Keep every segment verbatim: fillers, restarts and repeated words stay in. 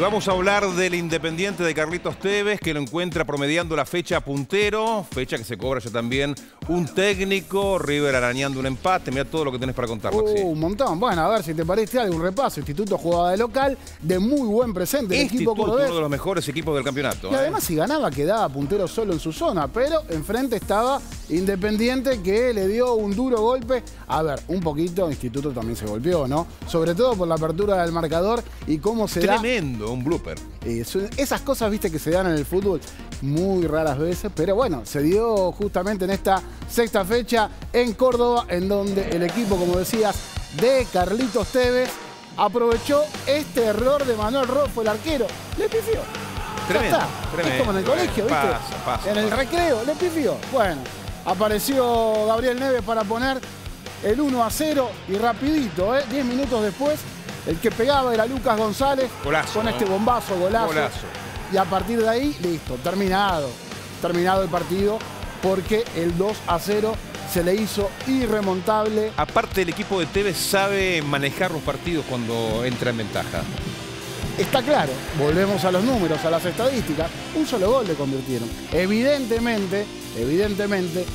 vamos a hablar del Independiente de Carlitos Tevez, que lo encuentra promediando la fecha puntero, fecha que se cobra ya también un técnico, River arañando un empate. Mira todo lo que tenés para contar, Maxi. Uh, un montón. Bueno, a ver si te parece algo, un repaso. Instituto jugaba de local, de muy buen presente el Instituto, equipo cordobés. uno de los mejores equipos del campeonato. Y ¿eh? además si ganaba quedaba puntero solo en su zona, pero enfrente estaba Independiente que le dio un duro golpe. A ver, un poquito Instituto también se golpeó, ¿no? Sobre todo por la apertura del marcador y cómo se da... Tremendo, un blooper. Eh, esas cosas, viste, que se dan en el fútbol muy raras veces, pero bueno, se dio justamente en esta sexta fecha en Córdoba, en donde el equipo, como decías, de Carlitos Tevez aprovechó este error de Manuel Rojo, el arquero. Le pifió. Tremendo, ya está. tremendo, es como en el colegio, ¿viste? Pasa, pasa, en el pasa. recreo, le pifió. Bueno, apareció Gabriel Neves para poner el uno a cero y rapidito, ¿eh? diez minutos después, el que pegaba era Lucas González. Golazo, con este ¿no? bombazo, golazo. Golazo. Y a partir de ahí, listo, terminado. Terminado el partido, porque el dos a cero se le hizo irremontable. Aparte, el equipo de Tevez sabe manejar los partidos cuando entra en ventaja. Está claro, volvemos a los números, a las estadísticas. Un solo gol le convirtieron. Evidentemente, evidentemente,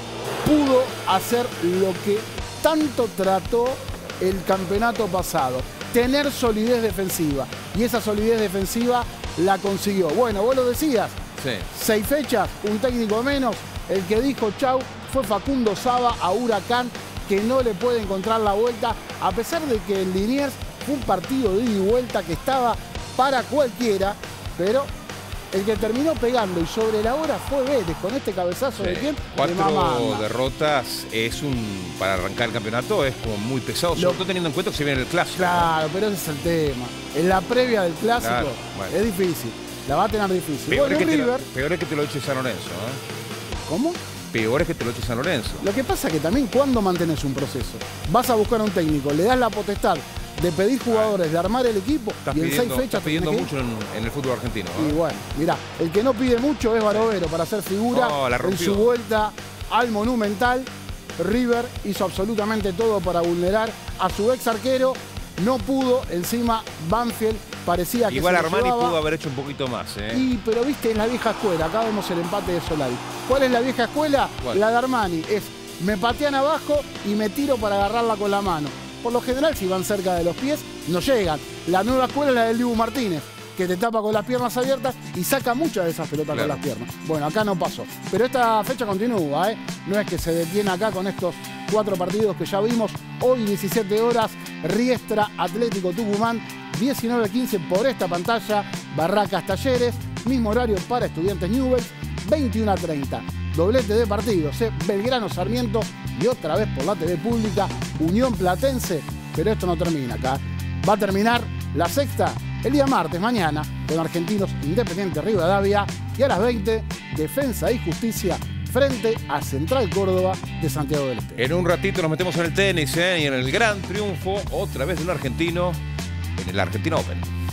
pudo hacer lo que tanto trató el campeonato pasado. Tener solidez defensiva. Y esa solidez defensiva la consiguió. Bueno, vos lo decías. Sí. Seis fechas, un técnico menos. El que dijo chau fue Facundo Saba a Huracán, que no le puede encontrar la vuelta, a pesar de que en Liniers fue un partido de ida y vuelta que estaba para cualquiera, pero el que terminó pegando y sobre la hora fue Vélez, con este cabezazo Sí. de quién? Cuatro de Mamanda. derrotas es un, para arrancar el campeonato es como muy pesado, sobre Lo- todo teniendo en cuenta que se viene el clásico. Claro, pero ese es el tema. En la previa del clásico Claro, bueno. es difícil, la va a tener difícil. Peor, Bueno, es que te River, lo, peor es que te lo eche San Lorenzo. ¿eh? ¿cómo? Peor es que te lo eche San Lorenzo. Lo que pasa es que también cuando mantenés un proceso, vas a buscar a un técnico, le das la potestad de pedir jugadores, de armar el equipo, Estás y en pidiendo, seis fechas estás pidiendo tenés que ir. mucho en, en el fútbol argentino. ¿eh? Y bueno, mirá, el que no pide mucho es Barovero para hacer figura. Oh, la en rompió. su vuelta al Monumental. River hizo absolutamente todo para vulnerar a su ex arquero. No pudo, encima Banfield parecía que Igual se lo Armani llevaba. pudo haber hecho un poquito más. ¿eh? Y, pero viste, en la vieja escuela, acá vemos el empate de Solari. ¿Cuál es la vieja escuela? ¿Cuál? La de Armani. Es, me patean abajo y me tiro para agarrarla con la mano. Por lo general, si van cerca de los pies, no llegan. La nueva escuela es la del Dibu Martínez, que te tapa con las piernas abiertas y saca muchas de esas pelotas Claro. con las piernas. Bueno, acá no pasó. Pero esta fecha continúa, ¿eh? No es que se detiene acá con estos cuatro partidos que ya vimos. Hoy, diecisiete horas, Riestra Atlético Tucumán, diecinueve quince por esta pantalla, Barracas Talleres, mismo horario para Estudiantes Newell's, veintiuno a treinta. Doblete de partidos, ¿eh? Belgrano Sarmiento y otra vez por la T V pública, Unión Platense. Pero esto no termina acá. Va a terminar la sexta el día martes, mañana, con Argentinos Independiente Rivadavia, y a las veinte, Defensa y Justicia frente a Central Córdoba de Santiago del Estero. En un ratito nos metemos en el tenis, ¿eh? Y en el gran triunfo, otra vez de un argentino, en el Argentina Open.